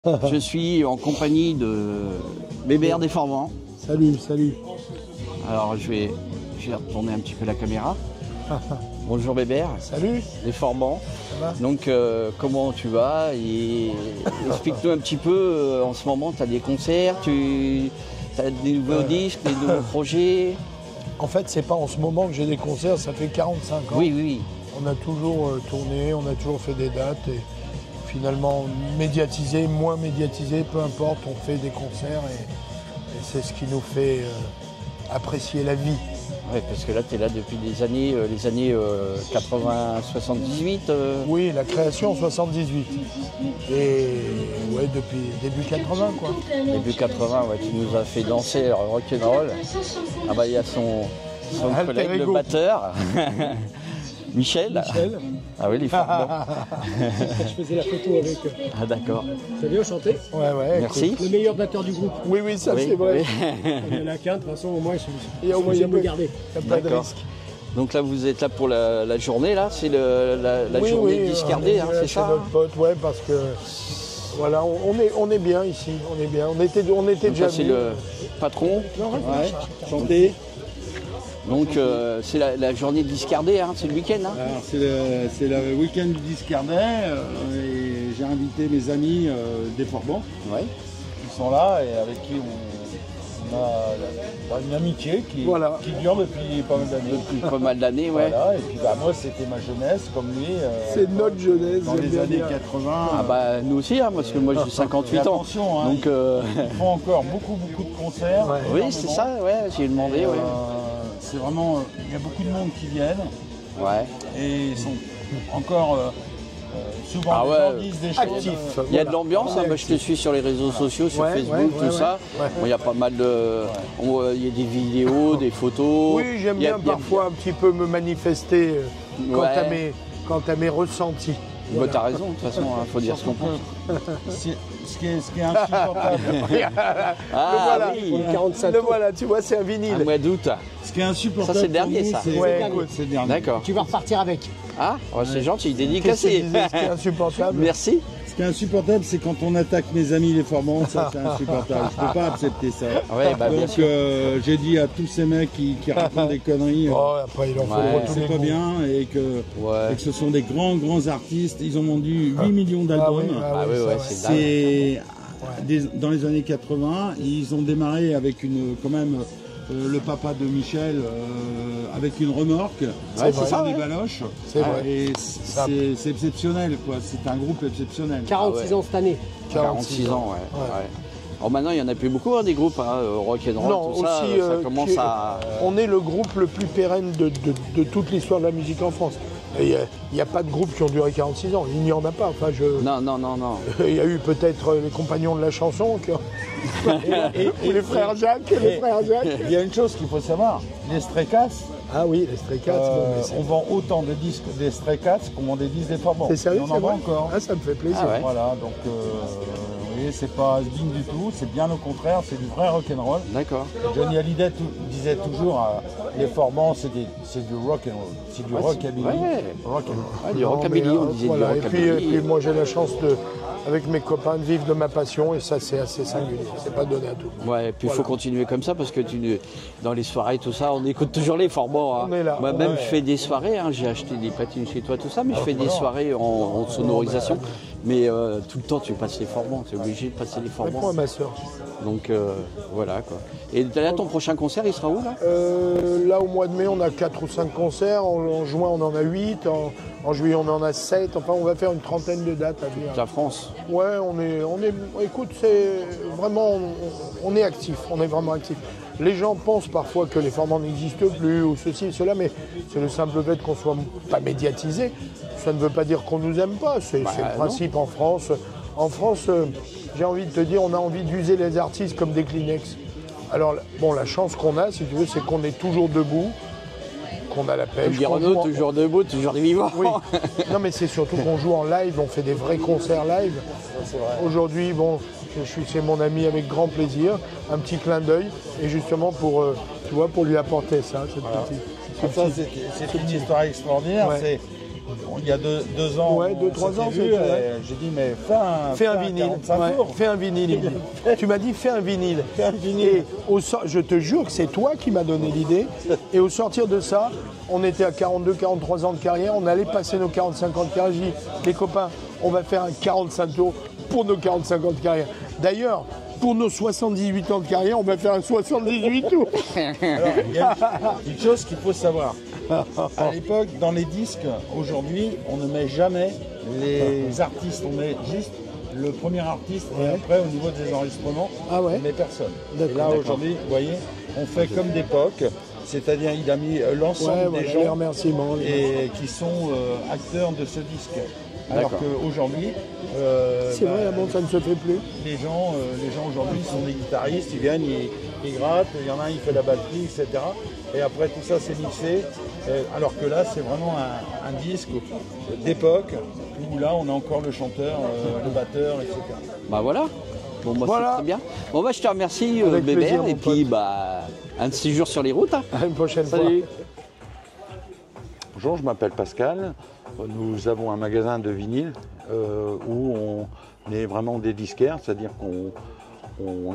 Je suis en compagnie de Bébert Déformant. Salut, salut. Alors je vais retourner un petit peu la caméra. Bonjour Bébert. Salut. Déformant. Ça va? Donc comment tu vas? Et explique-nous un petit peu, en ce moment tu as des concerts, tu as des nouveaux disques, des nouveaux projets? En fait, c'est pas en ce moment que j'ai des concerts, ça fait 45 ans. Oui, oui, oui. On a toujours tourné, on a toujours fait des dates et finalement médiatisé, moins médiatisé, peu importe, on fait des concerts et c'est ce qui nous fait apprécier la vie. Oui, parce que là tu es là depuis les années 80-78. Oui, la création 78. Et ouais, depuis début 80 quoi. Début 80, ouais, tu nous as fait danser rock'n'roll. Ah bah il y a son collègue, le batteur. Michel. Ah oui, les formants. Je faisais la photo avec eux. Ah d'accord. C'est bien chanté. Ouais, merci. Écoute. Le meilleur batteur du groupe. Oui, ça Oui, c'est vrai. oui. Il y en a qu'un, de toute façon, au moins, Il y a au moins j'aime me garder. Il n'y a pas de D'accord. risque. Donc là vous êtes là pour la journée, là c'est la journée discardée, hein, c'est ça? Notre pote, ouais, parce que voilà, on est bien ici, on est bien. On était Donc déjà là c'est venus. le patron. Ouais, chanté. Donc c'est la journée discardée, hein, c'est le week-end. Hein. Alors c'est le week-end du Discardet et j'ai invité mes amis Déformants Ouais. qui sont là et avec qui on a une amitié qui dure depuis pas mal d'années. Depuis pas mal d'années, ouais. Voilà, et puis moi c'était ma jeunesse comme lui. C'est notre jeunesse. Dans j'aime les bien années dire. 80. Ah bah nous aussi, hein, parce que moi j'ai 58 ans. Attention, hein, Donc ils font encore beaucoup de concerts. Ouais. oui c'est ça, ouais, j'ai demandé, ouais. C'est vraiment, il y a beaucoup de monde qui viennent Ouais. et ils sont encore souvent Ah des ouais. gens disent des choses. Actif. Il y a de l'ambiance, hein. Moi je te suis sur les réseaux sociaux, sur Ouais, Facebook, ouais, tout ça. ouais. Bon, il y a pas mal de. Il y a des vidéos, des photos. Oui, j'aime Il y a- bien parfois un petit peu me manifester Ouais. quant à mes ressentis. Bah, t'as raison, de toute façon, il faut dire ce qu'on pense. Ce qui est insupportable. Ah voilà. oui, Le 45 Le tours. voilà, tu vois, c'est un un vinyle. mois d'août. Ce qui est insupportable. Ça, c'est le dernier, pour nous, ça. c'est- Ouais, écoute, c'est le dernier. D'accord. Tu vas repartir avec. Ah, ouais, c'est gentil, Qu'est-ce que tu dédicacé. disais, ce qui est insupportable? Merci. Ce qui est insupportable, c'est quand on attaque mes amis les formants, ça c'est insupportable. Je peux pas accepter ça. Ouais, bah, bien Donc sûr. j'ai dit à tous ces mecs qui racontent des conneries, Oh, après, il en faut Ouais. tous les c'est pas goûts. bien et que Ouais. ce sont des grands artistes. Ils ont vendu 8 millions Ah d'albums. oui, Ah oui, ça, ouais, ouais. c'est dingue. C'est dans les années 80, ils ont démarré avec quand même le papa de Michel avec une remorque, c'est ça, des ouais. baloches. C'est vrai. Et c'est exceptionnel, quoi. C'est un groupe exceptionnel. 46 ans cette année. 46 ans, ouais. Ouais. Alors maintenant, il n'y en a plus beaucoup, hein, des groupes, hein, rock'n'roll, Non, tout ça, aussi, ça commence à... on est le groupe le plus pérenne de toute l'histoire de la musique en France. Il n'y a pas de groupe qui ont duré 46 ans, il n'y en a pas. Enfin, Non. il y a eu peut-être les compagnons de la chanson ou les frères Jacques. Il y a une chose qu'il faut savoir, les Stray Cats, Ah oui, les Stray Cats. bon, mais c'est- on vend autant de disques des Stray Cats qu'on vend des disques des Formants. c'est sérieux, Et on c'est en vend vrai encore. Ah, ça me fait plaisir. Ah ouais. Voilà, donc vous voyez, c'est pas digne du tout, c'est bien au contraire, c'est du vrai rock'n'roll. D'accord. Johnny Hallyday disait toujours, les Formants, c'est du rock'n'roll, c'est du rockabilly. Ouais. Rock'n'roll. Ouais, du Non, rockabilly, mais, on disait voilà. du Et puis rockabilly. moi j'ai la chance avec mes copains de vivre de ma passion et ça c'est assez singulier, c'est pas donné à tout. Ouais, et puis il faut continuer comme ça parce que dans les soirées, tout ça, on écoute toujours les formants. Hein. On est là. Moi-même, Ouais. je fais des soirées, hein, j'ai acheté des platines chez toi, tout ça, mais je fais des soirées en sonorisation. Mais tout le temps, tu passes les formants, tu es obligé de passer les Réponds formants. à ma soeur. Donc voilà quoi. Et là, ton prochain concert, il sera où là? Là au mois de mai on a 4 ou 5 concerts, en juin on en a 8, en juillet on en a 7, enfin on va faire une trentaine de dates à venir. La France. Ouais, écoute, c'est vraiment, on est actif, on est vraiment actif. Les gens pensent parfois que les formats n'existent plus ou ceci et cela, mais c'est le simple fait qu'on soit pas médiatisé. Ça ne veut pas dire qu'on nous aime pas, c'est le principe en France. En France, j'ai envie de te dire, on a envie d'user les artistes comme des Kleenex. Alors, bon, la chance qu'on a, si tu veux, c'est qu'on est toujours debout, qu'on a la Comme pêche. dit qu'on Renaud, joue en- toujours debout, toujours vivant. Oui. Non, mais c'est surtout qu'on joue en live, on fait des vrais concerts live. Aujourd'hui, bon, je suis chez mon ami avec grand plaisir, un petit clin d'œil, et justement pour, tu vois, pour lui apporter ça, cette petite. Ça, c'est une histoire extraordinaire. Ouais. il y a deux ans, Ouais, 2-3 ans, vu, j'ai dit mais fais un vinyle. 45 Ouais, tours. fais un vinyle. Tu m'as dit fais un vinyle. Fais un vinyle. Et je te jure que c'est toi qui m'as donné l'idée. Et au sortir de ça, on était à 42-43 ans de carrière, on allait passer nos 45 ans de carrière. J'ai dit, les copains, on va faire un 45 tours pour nos 45 ans de carrière. D'ailleurs, pour nos 78 ans de carrière, on va faire un 78 tours. Alors, il y a une chose qu'il faut savoir. À l'époque, dans les disques, aujourd'hui, on ne met jamais les artistes, on met juste le premier artiste et après, au niveau des enregistrements, on ne met personne. Et là, aujourd'hui, vous voyez, on fait comme d'époque, c'est-à-dire il a mis l'ensemble des gens qui sont acteurs de ce disque. Alors qu'aujourd'hui, c'est vrai, bon, ça ne se fait plus. Les gens aujourd'hui sont des guitaristes, ils viennent, ils grattent, il y en a un, il fait la batterie, etc. Et après tout ça, c'est mixé. Alors que là, c'est vraiment un disque d'époque où là, on a encore le chanteur, le batteur, etc. Bah voilà. Bon, bah, c'est très bien. Bon, bah, je te remercie, Avec Bébert. plaisir, Et puis, un de ces jours sur les routes. Hein. À une prochaine Salut. fois. Bonjour, je m'appelle Pascal. Nous avons un magasin de vinyle où on est vraiment des disquaires, c'est-à-dire qu'on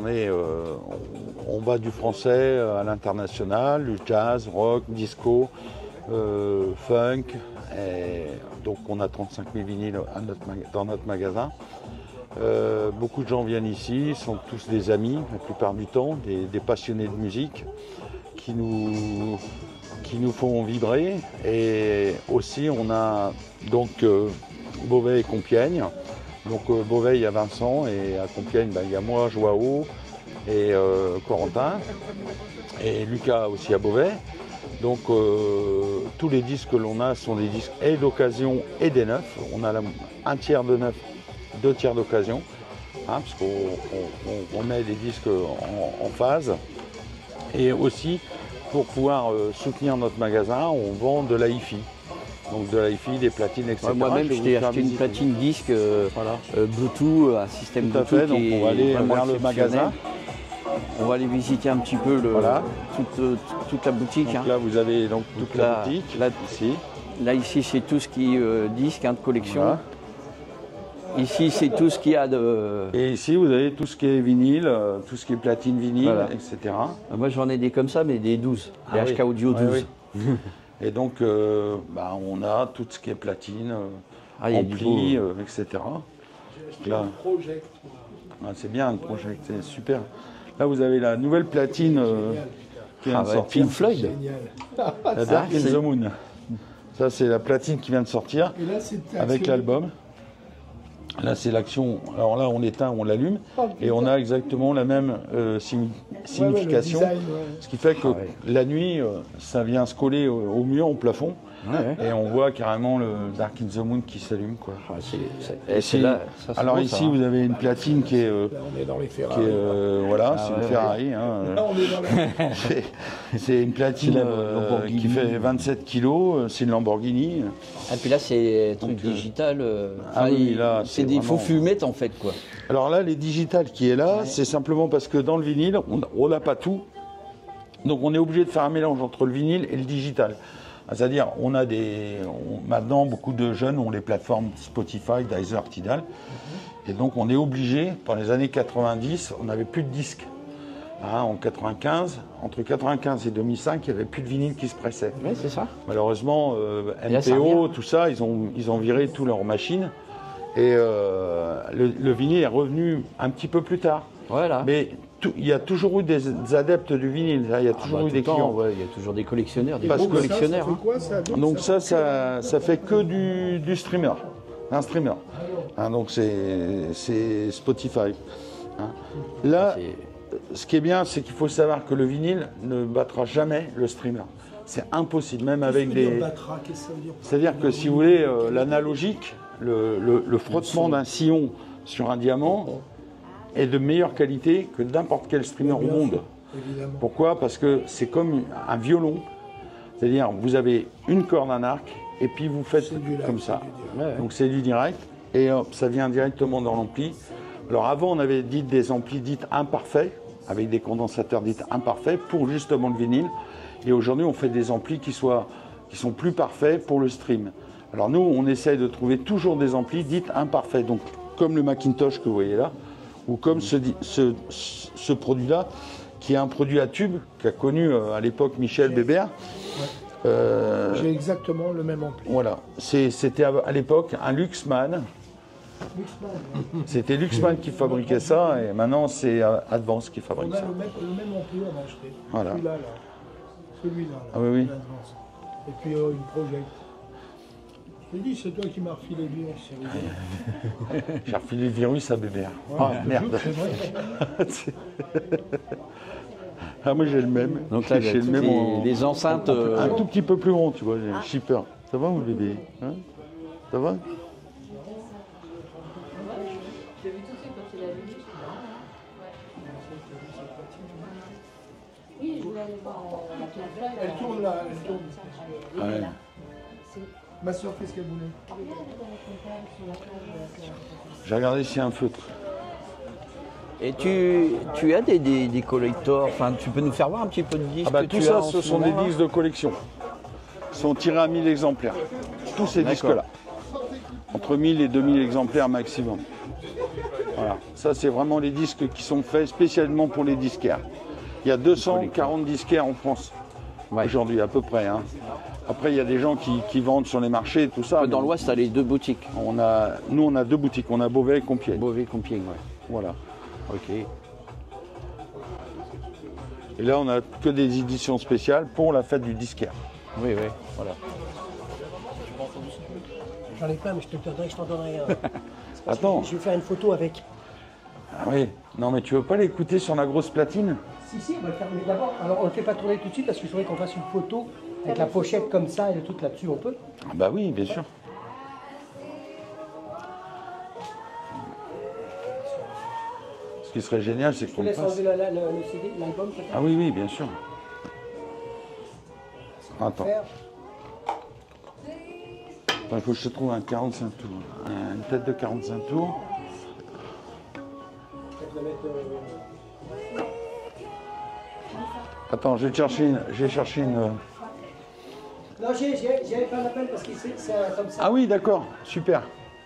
va du français à l'international, du jazz, rock, disco, funk. Et donc on a 35 000 vinyles dans notre magasin. Beaucoup de gens viennent ici, sont tous des amis la plupart du temps, des passionnés de musique qui nous font vibrer. Et aussi on a donc Beauvais et Compiègne. Donc Beauvais il y a Vincent et à Compiègne il y a moi, Joao et Corentin et Lucas aussi à Beauvais. Donc tous les disques que l'on a sont des disques et d'occasion et des neufs. On a un tiers de neuf, 2 tiers d'occasion, hein, parce qu'on met des disques en phase. Et aussi pour pouvoir soutenir notre magasin, on vend de la hi-fi. Donc de la hi-fi, des platines, etc. Moi-même, je t'ai acheté une platine disque Bluetooth, un système Tout à Bluetooth fait, donc on va aller vers le magasin. On va aller visiter un petit peu toute la boutique. Donc là, vous avez donc toute la boutique, ici. Là, ici, c'est tout ce qui est disque, de collection. Voilà. Ici, c'est tout ce qu'il y a de... Et ici, vous avez tout ce qui est vinyle, tout ce qui est platine vinyle, etc. Moi, j'en ai des comme ça, mais des 12, des HK Audio 12. Oui. Et donc, on a tout ce qui est platine, ampli, etc. Là, c'est bien, le Project, c'est super. Là, vous avez la nouvelle platine qui vient de sortir. Pink Floyd. La Dark in the Moon. Ça, c'est la platine qui vient de sortir avec l'album. Là, c'est l'action. Alors là, on l'éteint, on l'allume, et on a exactement la même signification. Ce qui fait que la nuit, ça vient se coller au mur, au plafond, et on voit carrément le Dark in the Moon qui s'allume, quoi. Alors ici, vous avez une platine qui est, voilà, c'est une Ferrari. C'est une platine qui fait 27 kilos. C'est une Lamborghini. Et puis là, c'est un truc digital. C'est des faux fumettes, en fait, quoi. Alors là, les digitales qui est là, c'est simplement parce que dans le vinyle, on n'a pas tout. Donc on est obligé de faire un mélange entre le vinyle et le digital. C'est-à-dire, maintenant, beaucoup de jeunes ont les plateformes Spotify, Deezer, Tidal. Et donc on est obligé, dans les années 90, on n'avait plus de disques. En 95, entre 95 et 2005, il n'y avait plus de vinyle qui se pressait. Oui, c'est ça. Malheureusement, MPO, tout ça, ils ont viré toutes leurs machines. Et le vinyle est revenu un petit peu plus tard. Voilà. Mais il y a toujours eu des adeptes du vinyle. Il y a toujours eu des clients. Il y a toujours des collectionneurs, des gros collectionneurs. Donc ça fait que du streamer. Un streamer. Donc c'est Spotify. Là, ce qui est bien, c'est qu'il faut savoir que le vinyle ne battra jamais le streamer. C'est impossible, même avec des... C'est-à-dire que si vous voulez, l'analogique, le frottement d'un sillon sur un diamant est de meilleure qualité que n'importe quel streamer au monde. Pourquoi? Parce que c'est comme un violon. C'est-à-dire, vous avez une corde, un arc, et puis vous faites comme ça. Donc c'est du direct, et ça vient directement dans l'ampli. Alors avant, on avait dit des amplis dits imparfaits, avec des condensateurs dits imparfaits, pour justement le vinyle. Et aujourd'hui, on fait des amplis qui sont plus parfaits pour le stream. Alors nous, on essaye de trouver toujours des amplis dits imparfaits, donc comme le Macintosh que vous voyez là, ou comme ce produit-là, qui est un produit à tube qu'a connu à l'époque Michel Bébert. J'ai exactement le même ampli. Voilà, c'était à l'époque un Luxman. C'était Luxman qui fabriquait ça et maintenant c'est Advance qui fabrique ça. On a le même ampli, on a acheté. Voilà. Celui-là, là. Celui-là. Ah oui, oui. Advance. Et puis une Project. Je te dis, c'est toi qui m'as refilé le virus. J'ai refilé le virus à Bébert. Voilà, Ah merde. C'est vrai. Ah moi j'ai le même. Donc là, j'ai le même les enceintes. un tout petit peu plus rond, tu vois, j'ai le shipper. Ça va mon bébé, hein? Ça va? Oui, je voulais aller voir la plage. Elle tourne là, elle tourne. Ah ouais. Ma soeur, qu'est-ce qu'elle voulait? J'ai regardé s'il y a un feutre. Et tu as des collectors, enfin tu peux nous faire voir un petit peu de disques Ah bah que tout tu ça, as en ce ce sont des moment, là disques de collection. Ils sont tirés à 1000 exemplaires. Tous ces disques-là. Entre 1000 et 2000 exemplaires maximum. Voilà. Ça, c'est vraiment les disques qui sont faits spécialement pour les disquaires. Il y a 240 disquaires en France aujourd'hui, à peu près. Hein. Après, il y a des gens qui vendent sur les marchés et tout ça. Dans l'Ouest, tu as les deux boutiques. Nous, on a deux boutiques. On a Beauvais et Compiègne. Beauvais, Compiègne, ouais. Voilà. Ok. Et là, on a que des éditions spéciales pour la fête du disquaire. Oui, oui, voilà. J'en ai pas, mais je te donnerai, je t'en donnerai un. Attends. Je vais faire une photo avec. Ah oui. Non, mais tu veux pas l'écouter sur la grosse platine? Si, on va le faire. Mais d'abord, alors on ne le fait pas tourner tout de suite parce qu'il faudrait qu'on fasse une photo avec la pochette comme ça et le truc là-dessus, on peut? Ah bah oui, bien sûr. Ce qui serait génial, c'est Je te qu'on le laisse fasse. enlever le CD, l'album peut-être? Ah oui, oui, bien sûr. Attends. Faire. Il faut que je te trouve un 45 tours. Une tête de 45 tours. Je vais mettre, Attends, je vais chercher une. Non, j'ai pas l'appel parce que c'est comme ça. Ah oui, d'accord, super.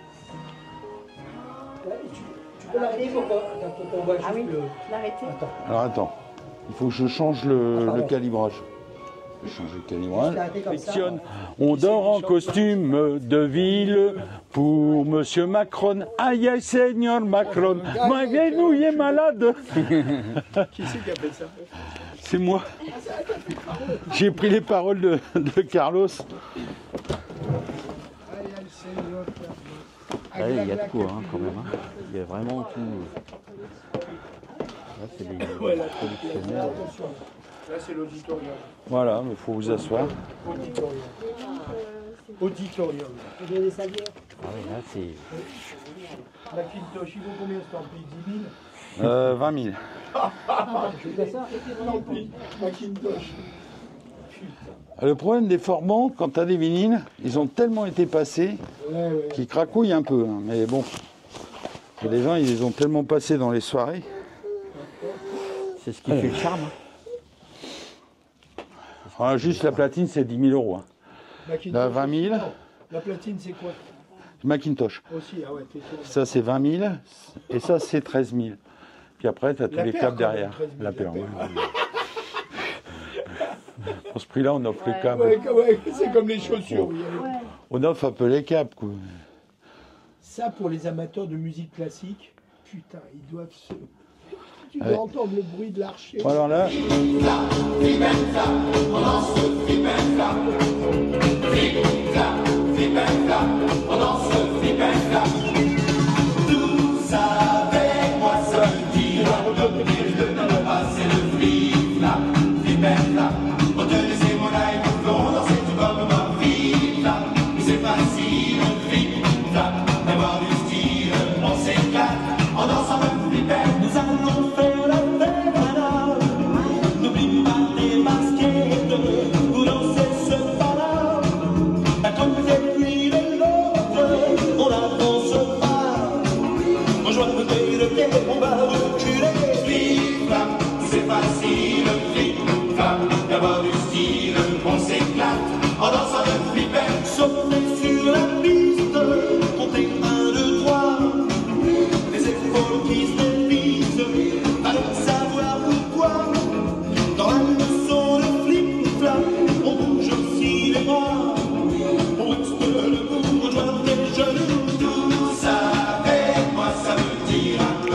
Ouais, tu peux l'arrêter pour qu'on voit juste le... L'arrêter. Attends. Alors attends, il faut que je change le pardon. calibrage. Je vais changer le calibrage. Je l'ai arrêté comme ça. Sélectionne. On dort en costume de ville pour Monsieur Macron. Aïe aïe, Seigneur Macron. Ma guenouille est malade. Qui c'est qui a fait ça? C'est moi. J'ai pris les paroles de Carlos. Ah, il y a de quoi hein, quand même. Hein. Il y a vraiment tout. Là, c'est des collectionneurs. Là, c'est l'auditorium. Voilà, il faut vous asseoir. Auditorium. Auditorium. Je vais les saluer. Ah oui, là, c'est. Macintosh, il vaut combien ce ampli? 10 000? 20 000. Je fais ça. Ampli, Macintosh. Le problème des formants, quand tu as des vinyles, ils ont tellement été passés qu'ils cracouillent un peu. Hein. Mais bon, il y a des gens, ils les ont tellement passés dans les soirées. C'est ce qui fait le charme. Hein. Enfin, juste la platine, c'est 10 000 euros. Hein. Macintosh. Là, 20 000. La platine, c'est quoi? Macintosh. Aussi, ah ouais, t'es sûr. Ça, c'est 20 000. Et ça, c'est 13 000. Puis après, tu as tous La les paire, câbles quand même, derrière. 13 000, La paire, la oui. paire. Pour ce prix-là, on offre les câbles. Ouais, c'est comme les chaussures. oui. On offre un peu les câbles, quoi. Ça, pour les amateurs de musique classique, putain, ils doivent se... Tu dois Ouais. entendre le bruit de l'archer. Bon, alors là, On avance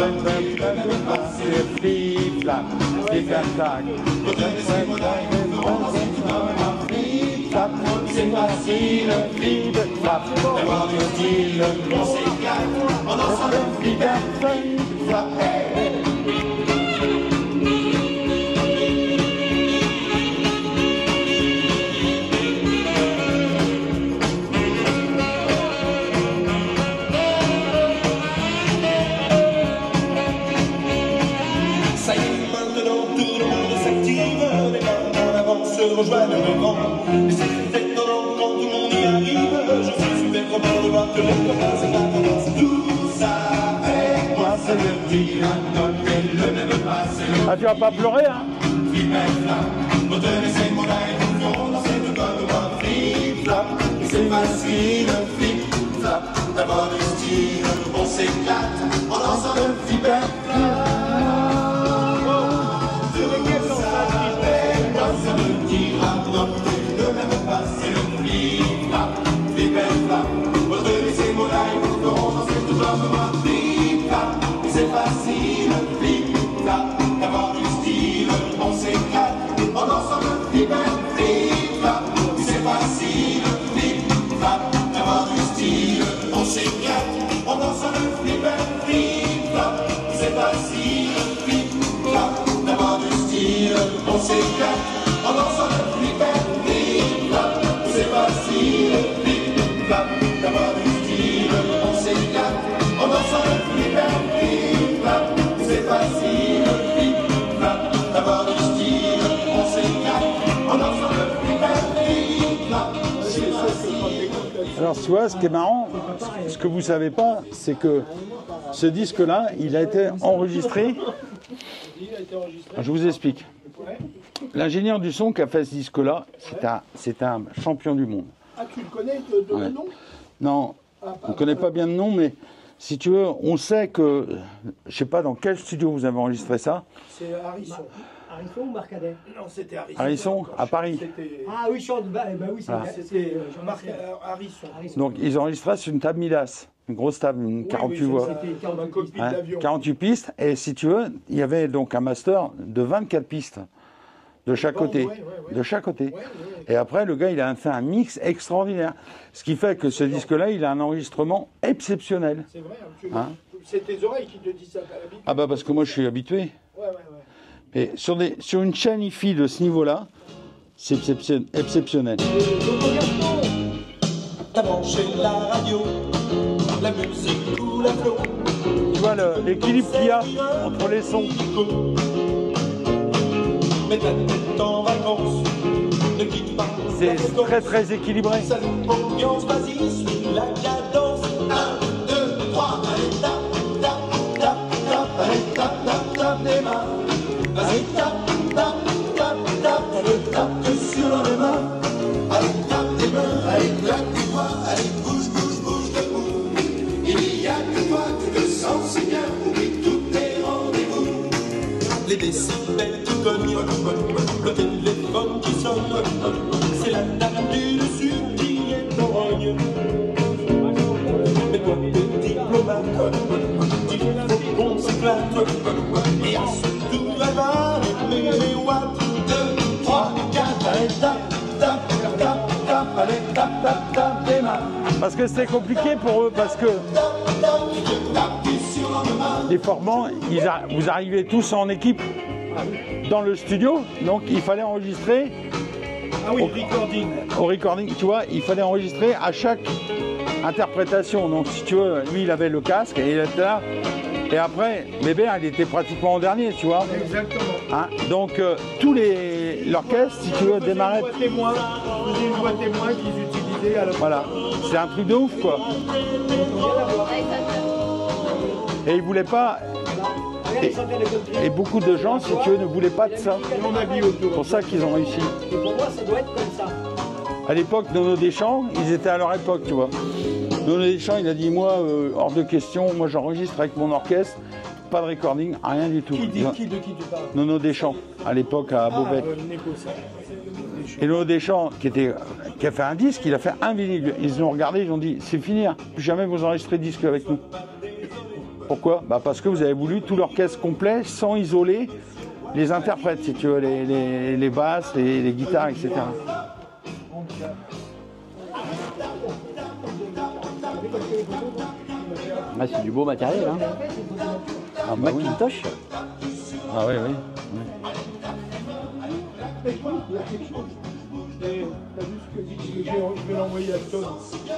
C'est facile, flip, flap, d'avoir du style, on s'éclate en dansant le flip, flap, Ça y est, maintenant tout le monde s'active, les mains en avant se rejoignent devant. Et c'est fait quand tout le monde y arrive. Je suis super content de voir que les copains s'éclatent. Tout ça avec moi, c'est le petit et le même pas, c'est le. Ah, tu vas pas pleurer, hein? C'est facile, flip, flap, d'avoir du style, on s'éclate en dansant le flip, flap. C'est facile, flip, flap, d'avoir du style, on s'éclate en dansant le flip, flap. C'est facile, flip, flap, d'avoir du style, on s'éclate en dansant le flip, flap. C'est facile, flip, flap, d'avoir du style, on s'éclate en dansant le flip, flap. C'est facile, flip, flap, d'avoir du style, on s'éclate en dansant le flip, flap. C'est facile, flip, flap, d'avoir du style, on s'éclate en dansant le flip, flap. C'est facile. Alors tu vois, ce qui est marrant, ce que vous savez pas, c'est que ce disque-là, il a été enregistré. Je vous explique. L'ingénieur du son qui a fait ce disque-là, c'est un champion du monde. Ah, tu le connais de Ouais. nom? Non, on ne connaît pas bien le nom, mais si tu veux, on sait que, je sais pas dans quel studio vous avez enregistré ça. C'est Harrison. Harrison ou Marcadet? Non, c'était Harrison. Harrison, à Paris. C'était Ah oui, Jean, bah oui, c'est Voilà. Jean-Marc Harrison. Donc ils enregistraient sur une table Midas, une grosse table, une 48 voix. C'était Ma copine Hein, d'avion. 48 pistes, et si tu veux, il y avait donc un master de 24 pistes, de chaque côté. De chaque côté. Et après, le gars, il a fait un mix extraordinaire. Ce qui fait que ce disque-là, il a un enregistrement exceptionnel. C'est vrai, Hein? c'est tes oreilles qui te disent ça, t'as l'habitude. Ah bah parce que moi, je suis habitué. Ouais. Et sur une chaîne hi-fi de ce niveau-là, c'est exceptionnel. T'as branché la radio, la musique ou la flow. Tu vois l'équilibre qu'il y a entre les sons. Mais ta tête en vacances, ne quitte pas. C'est très très équilibré. Salut, ambiance, vas-y, suis la cadence. 1, 2, 3, allez, tape, tape, tape, tape, allez, tape, tape, tape des mains. Vas-y, tape, tape, tape, tape, allez, tape que sur les mains. Allez, tape des mains, allez, claque des doigts, allez, bouge, bouge, bouge debout. Il y a que toi, tu te sens si bien, oublie tous tes rendez-vous. Les décibels qui cognent, le téléphone qui sonne, c'est la dame du dessus qui est en rogne. Mais toi, le diplomate, il faut qu'on s'éclate. Et surtout, elle va aimer les watts. 2, 3, 4, allez, tape, tape, tape, tape, allez, tape, tape, tape des mains. Parce que c'était compliqué pour eux, parce que les formants, vous arrivez tous en équipe dans le studio, donc il fallait enregistrer. Ah oui, recording. Au recording, tu vois, il fallait enregistrer à chaque interprétation. Donc si tu veux, lui il avait le casque et il était là. Et après, Bébert, il était pratiquement en dernier, tu vois. Exactement. Hein, donc l'orchestre, si tu veux, démarrait. Faisait une voix témoin qu'ils utilisaient à la Voilà, c'est un truc de ouf, quoi. Et ils voulaient pas. Et beaucoup de gens, si tu veux, ne voulaient pas de ça. on a mis autour. C'est pour ça qu'ils ont réussi. Et pour moi, ça doit être comme ça. À l'époque, Nono Deschamps, ils étaient à leur époque, tu vois. Nono Deschamps, il a dit, moi, hors de question, moi j'enregistre avec mon orchestre, pas de recording, rien du tout. De qui tu parles? Nono Deschamps, à l'époque à Beaubec. Et Nono Deschamps, qui a fait un disque, il a fait un vinyle. Ils ont regardé, ils ont dit, c'est fini, hein. Plus jamais vous enregistrez de disque avec nous. Pourquoi? Bah parce que vous avez voulu tout l'orchestre complet sans isoler les interprètes, si tu veux, les basses, les guitares, etc. Ah, c'est du beau matériel, hein. Ah, bah oui. Macintosh. Ah oui, oui. Je vais l'envoyer à Tom.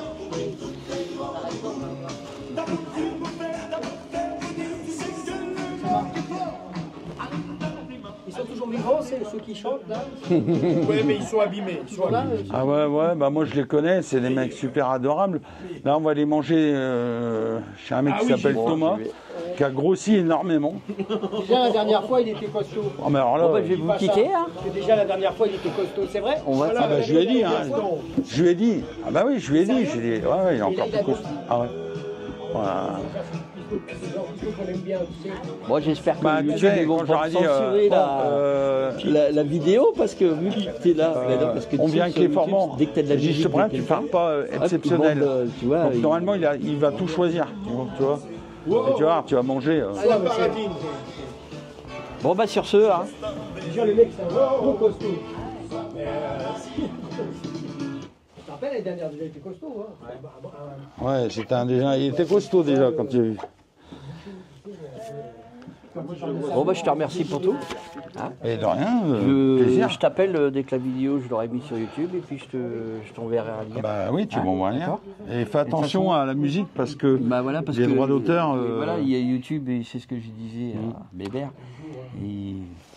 Ils sont toujours vivants, c'est ceux qui chantent là. Oui, mais ils sont abîmés. Ils sont abîmés. Ah ouais, bah moi je les connais, c'est des mecs super adorables. Là on va les manger chez un mec qui s'appelle Thomas, qui a grossi énormément. Déjà la dernière fois il était costaud. Oh, mais alors là, Bon, bah, je vais vous quitter, hein. Parce que déjà la dernière fois il était costaud, c'est vrai. On va. ah bah, je lui ai dit, hein. Je lui ai dit. Ah bah oui, je lui ai dit. J'ai dit, ouais, il est encore plus costaud. Ah ouais. Voilà. Bon, j'espère que Bah, tu YouTube sais, ils vont quand pas j'aurais dit, censurer la vidéo parce que vu que tu es là, parce que on tu vient sais, avec sur les YouTube, formants. dès que tu as de la J'ai dit, je te musique, prends, tu parles pas exceptionnel. tu vois, Donc normalement il va tout choisir. Tu vois. Et tu vois, tu vas manger. Bon bah sur ce, hein. Déjà le mec c'est un gros costaud. Tu te rappelles l'année dernière déjà il était costaud, hein. Ouais, il était costaud déjà quand tu as vu. Bon bah je te remercie pour tout. Hein. Et de rien, plaisir. Je t'appelle dès que la vidéo je l'aurai mis sur YouTube et puis je t'enverrai un lien. Bah oui, tu Hein, m'envoies un lien. d'accord. Et fais attention à la musique parce que Bah voilà, parce les que droits d'auteur. Voilà, il y a YouTube et c'est ce que je disais à Bébert. Et